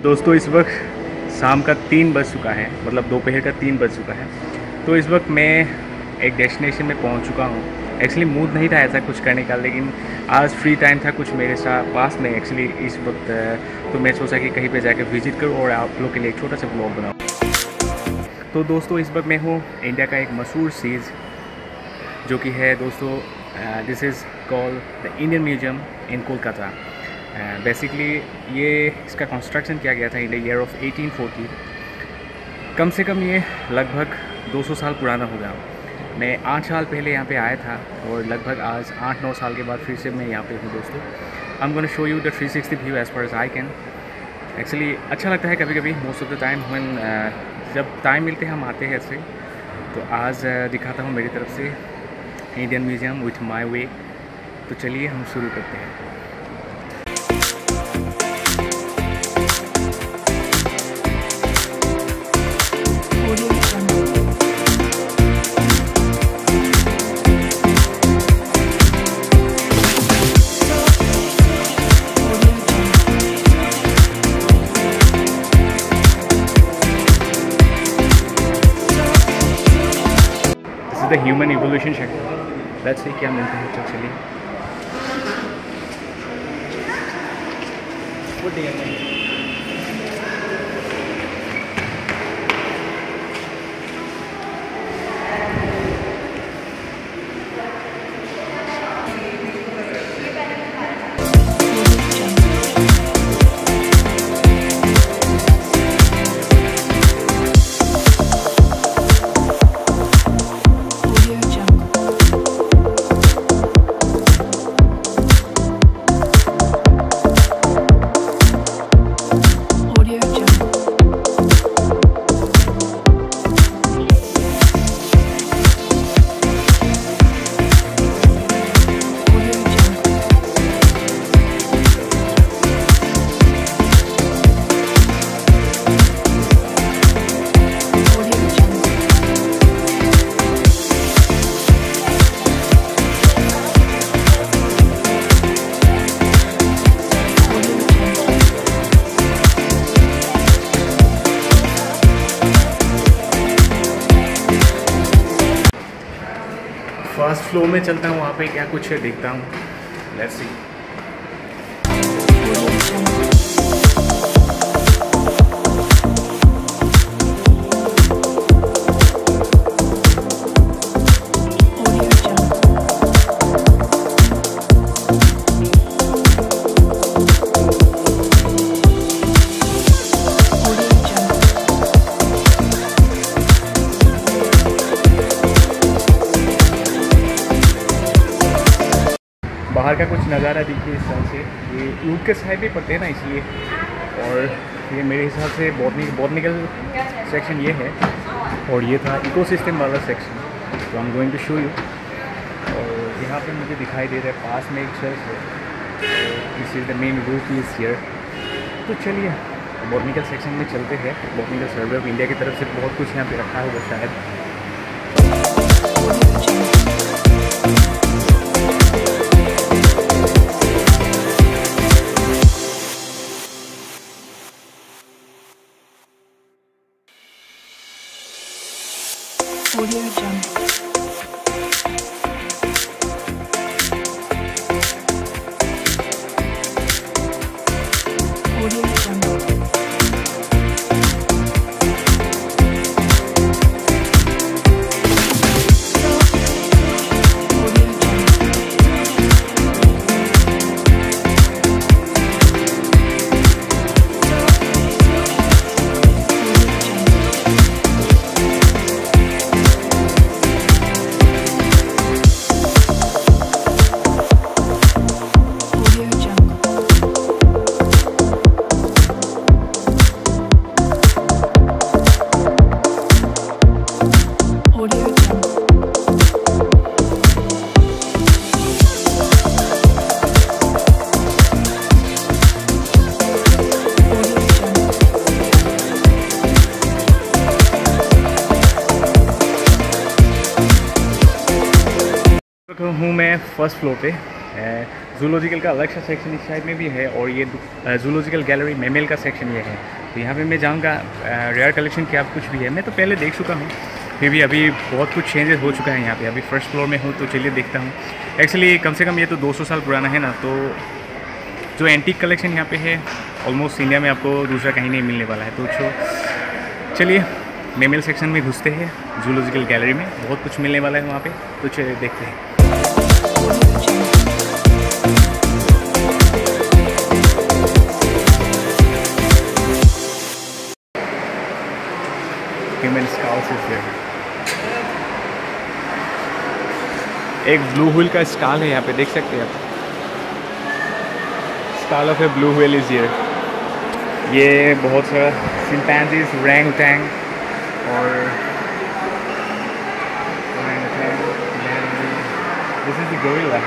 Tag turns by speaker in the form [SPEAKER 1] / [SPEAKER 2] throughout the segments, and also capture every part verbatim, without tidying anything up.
[SPEAKER 1] दोस्तों इस वक्त शाम का तीन बज चुका है, मतलब दोपहर का तीन बज चुका है। तो इस वक्त मैं एक डेस्टिनेशन में पहुंच चुका हूं। एक्चुअली मूड नहीं था ऐसा कुछ करने का, लेकिन आज फ्री टाइम था कुछ मेरे साथ पास में एक्चुअली इस वक्त, तो मैं सोचा कि कहीं पे जाकर विज़िट करूं और आप लोग के लिए एक छोटा सा ब्लॉग बनाऊं। तो दोस्तों इस वक्त मैं हूँ इंडिया का एक मशहूर चीज़ जो कि है दोस्तों, this is called the Indian museum in Kolkata. Basically ये इसका कंस्ट्रक्शन किया गया था in the year of eighteen forty. कम से कम ये लगभग दो सौ साल पुराना होगा। मैं आठ साल पहले यहाँ पे आया था और लगभग आज आठ नौ साल के बाद फिर से मैं यहाँ पे हूँ दोस्तों। I am gonna show you the three sixty view as far as I can. Actually अच्छा लगता है कभी कभी, most of the time when जब टाइम मिलते हैं हम आते हैं ऐसे। तो आज uh, दिखाता हूँ मेरी तरफ से Indian museum with my way. तो चलिए हम शुरू करते हैं। The human evolution section, let's see क्या मिलता है। तो चलिए फर्स्ट फ्लोर में चलता हूँ, वहाँ पे क्या कुछ है देखता हूँ। Let's see. बाहर का कुछ नज़ारा देखिए इस तरह से। ये ऊँट के साइड भी पड़ते हैं ना, इसलिए। और ये मेरे हिसाब से बॉटनी बॉटनिकल सेक्शन ये है, और ये था इकोसिस्टम वाला सेक्शन। तो I am going to show you. और यहाँ पे मुझे दिखाई दे रहा है पास में एक चर्च है। This is the main route is here. तो चलिए बॉटनिकल सेक्शन में चलते हैं। बॉटनिकल सर्वे ऑफ इंडिया की तरफ से बहुत कुछ यहाँ पे रखा होगा शायद।
[SPEAKER 2] Audio Jungle. Audio Jungle.
[SPEAKER 1] हूँ मैं फर्स्ट फ्लोर पे। जूलॉजिकल का अलग सा सेक्शन इस साइड में भी है, और ये जूलॉजिकल गैलरी मेमेल का सेक्शन ये है। तो यहाँ पे मैं जाऊँगा, रेयर कलेक्शन क्या कुछ भी है मैं तो पहले देख चुका हूँ, फिर भी अभी बहुत कुछ चेंजेस हो चुका है यहाँ पे। अभी फर्स्ट फ्लोर में हूँ तो चलिए देखता हूँ। एक्चुअली कम से कम ये तो दो सौ साल पुराना है ना, तो जो एंटीक कलेक्शन यहाँ पे है ऑलमोस्ट इंडिया में आपको दूसरा कहीं नहीं मिलने वाला है। तो चलिए मेमेल सेक्शन में घुसते हैं, जूलॉजिकल गैलरी में बहुत कुछ मिलने वाला है वहाँ पे, तो चलिए देखते हैं। Human skulls is there. एक ब्लू व्हेल का स्काल है यहाँ पे, देख सकते हैं आप। Skull of a blue whale is here. ये बहुत सारा चिंपैंजीज, ओरंगुटैन और this is the gorilla.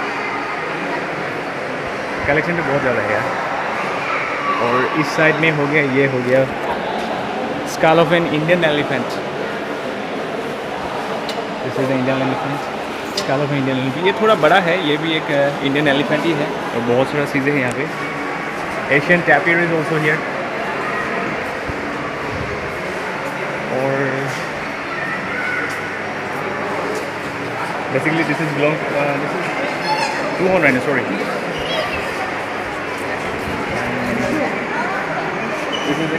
[SPEAKER 1] Collection तो बहुत ज़्यादा है यार। और इस साइड में हो गया, ये हो गया skull of an Indian elephant. This is the Indian elephant, skull of Indian elephant. ये थोड़ा बड़ा है, ये भी एक इंडियन एलिफेंट ही है, और बहुत सारा चीज़ें हैं यहाँ पे। Asian tapir is also here. और basically this is belong this is two hundred sorry this is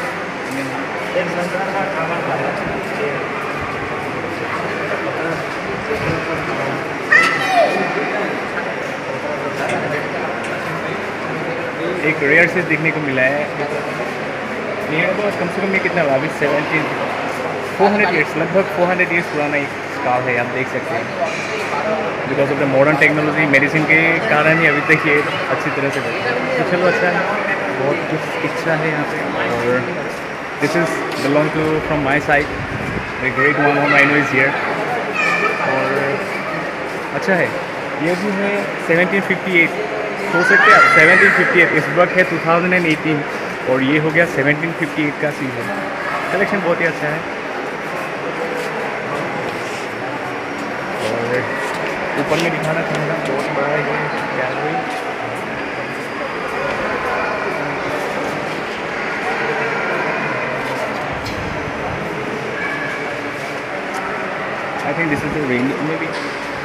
[SPEAKER 1] एक रेयर चीज़ देखने को मिला है। नियर अबाउट कम से कम ये कितना हुआ अभी सेवेंटीन फोर हंड्रेड ईयर्स, लगभग फोर हंड्रेड ईयर्स पुराना एक स्काल है, आप देख सकते हैं। Because of the modern technology, medicine के कारण ही अभी तक ये अच्छी तरह से बचा है। तो चलो अच्छा है, बहुत कुछ इच्छा है यहाँ पे। और this is belong to from my side, the great one on I know is here. और अच्छा है, ये भी है सेवनटीन फिफ्टी एट, हो सकते हैं सेवनटीन फिफ्टी एट, इस वक्त है टू थाउजेंड एटीन, और ये हो गया सेवनटीन फिफ्टी एट का सीज़न। कलेक्शन बहुत ही अच्छा है। और ऊपर में दिखाना चाहूँगा, बहुत बड़ा है ये gallery. I think this is the range may be.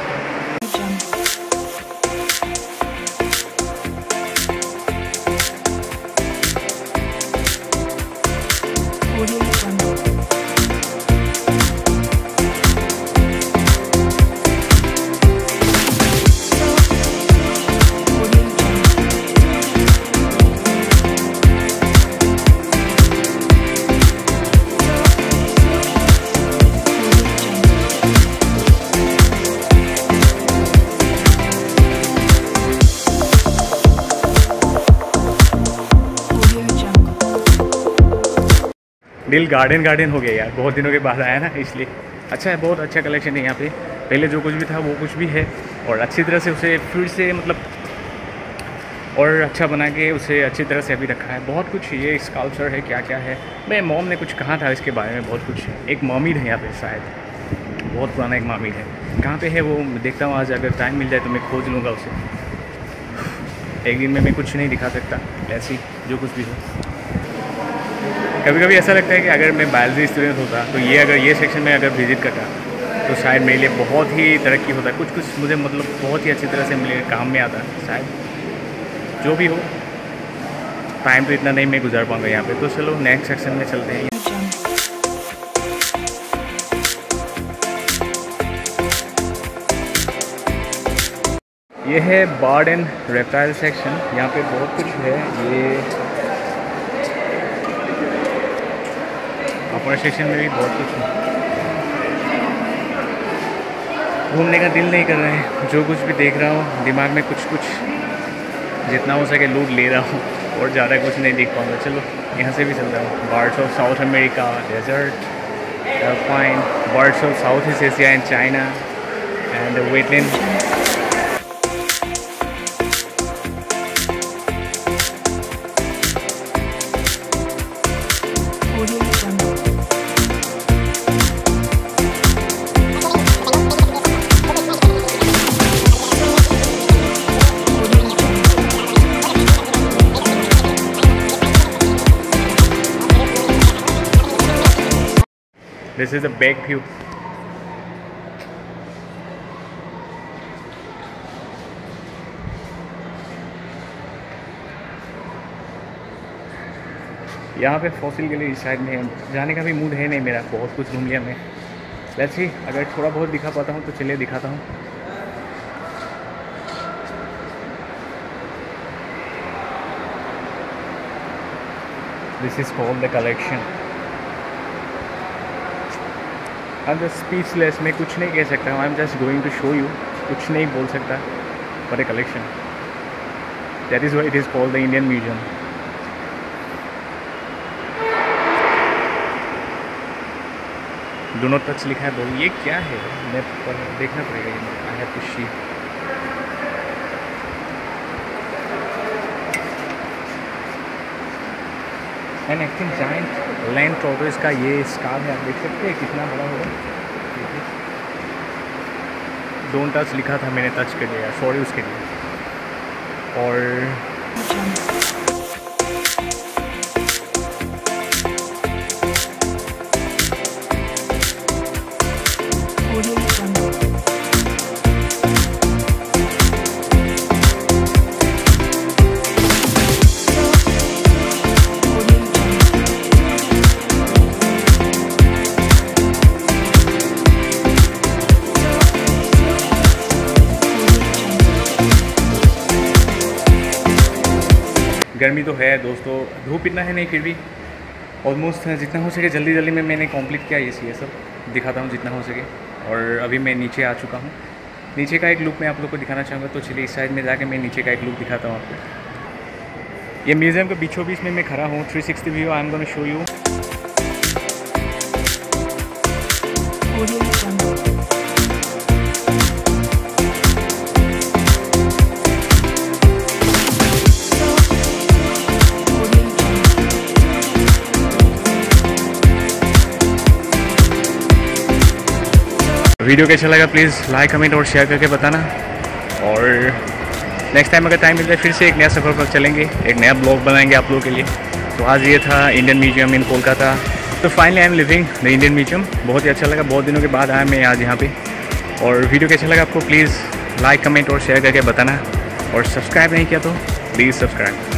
[SPEAKER 1] दिल गार्डन गार्डन हो गया यार, बहुत दिनों के बाद आया ना, इसलिए अच्छा है। बहुत अच्छा कलेक्शन है यहाँ पे, पहले जो कुछ भी था वो कुछ भी है, और अच्छी तरह से उसे फिर से मतलब और अच्छा बना के उसे अच्छी तरह से अभी रखा है। बहुत कुछ ये स्कल्पचर है, क्या क्या है, मैं मॉम ने कुछ कहा था इसके बारे में, बहुत कुछ है। एक मॉमिड है यहाँ पे, शायद बहुत पुराना एक मॉमिड है, कहाँ पे है वो देखता हूँ आज, अगर टाइम मिल जाए तो मैं खोज लूँगा उसे। एक दिन में मैं कुछ नहीं दिखा सकता, ऐसे ही जो कुछ भी हो। कभी कभी ऐसा लगता है कि अगर मैं बायोलॉजी स्टूडेंट होता तो ये अगर ये सेक्शन में अगर विजिट करता तो शायद मेरे लिए बहुत ही तरक्की होता है, कुछ कुछ मुझे मतलब बहुत ही अच्छी तरह से मेरे काम में आता शायद। जो भी हो, टाइम तो इतना नहीं मैं गुजार पाऊँगा यहाँ पे। तो चलो नेक्स्ट सेक्शन में चलते हैं। ये है बर्ड एंड रेप्टाइल सेक्शन, यहाँ पे बहुत कुछ है। ये अपने सेक्शन में भी बहुत कुछ है, घूमने का दिल नहीं कर रहा है। जो कुछ भी देख रहा हूँ दिमाग में कुछ कुछ जितना हो सके लूट ले रहा हूँ, और ज़्यादा कुछ नहीं देख पाऊँगा। चलो यहाँ से भी चलता हूँ। Birds of South America, desert, alpine, birds of South East Asia and China and wetland. This is the back view. यहाँ पे फॉसिल के लिए इस साइड में जाने का भी मूड है नहीं मेरा, बहुत कुछ घूम लिया मैं। लेट्स सी, अगर थोड़ा बहुत दिखा पाता हूँ तो चलिए दिखाता हूँ। This is called the collection. I am just speechless, मैं कुछ नहीं कह सकता हूँ। I am just going to show you, कुछ नहीं बोल सकता। For a collection, that is why it is called the Indian museum. Do not touch लिखा है बोल, ये क्या है? मैं पर देखना पड़ेगा ये। I have to see. And I think giant land tortoise का ये स्काल है, आप देख सकते हैं कितना बड़ा होगा। डोंट टच लिखा था, मैंने टच कर लिया, सॉरी उसके लिए। और गर्मी तो है दोस्तों, धूप इतना है नहीं, फिर भी ऑलमोस्ट जितना हो सके जल्दी जल्दी में मैंने कंप्लीट किया ये ये सब दिखाता हूँ जितना हो सके। और अभी मैं नीचे आ चुका हूँ। नीचे का एक लुक मैं आप लोग को दिखाना चाहूँगा, तो चलिए इस साइड में जाके मैं नीचे का एक लुक दिखाता हूँ आपको। ये म्यूज़ियम के बीचों बीच में मैं खड़ा हूँ, three sixty view I am gonna show you. Video कैसा लगा प्लीज़ लाइक कमेंट और शेयर करके बताना। और नेक्स्ट टाइम अगर टाइम मिलता है फिर से एक नया सफ़र पर चलेंगे, एक नया ब्लॉग बनाएंगे आप लोगों के लिए। तो आज ये था इंडियन म्यूजियम इन कोलकाता। तो finally I am leaving the Indian museum. बहुत ही अच्छा लगा, बहुत दिनों के बाद आया मैं आज यहाँ पे। और वीडियो कैसा लगा आपको प्लीज़ लाइक कमेंट और शेयर करके बताना। और सब्सक्राइब नहीं किया तो प्लीज़ सब्सक्राइब।